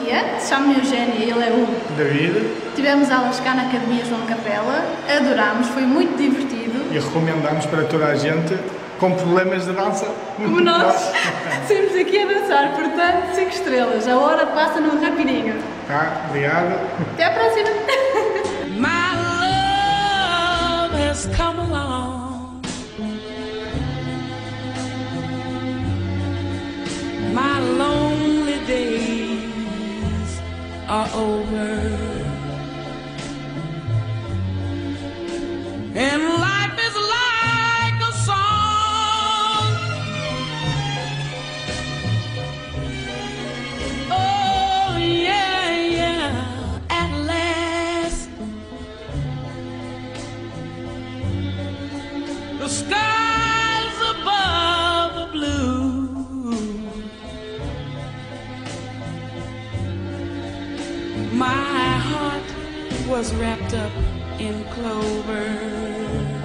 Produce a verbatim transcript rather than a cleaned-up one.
dia, chamo-me Eugénia e ele é o David. Tivemos aulas cá na Academia João Capela, adorámos, foi muito divertido. E recomendamos para toda a gente com problemas de dança. Como nós, sempre aqui a dançar, portanto, cinco estrelas, a hora passa num rapidinho. Tá, obrigado. Até à próxima! My love has come along. My lonely days are over. And life is like a song. Oh yeah, yeah. At last the skies above the blue. My heart was wrapped up in clover.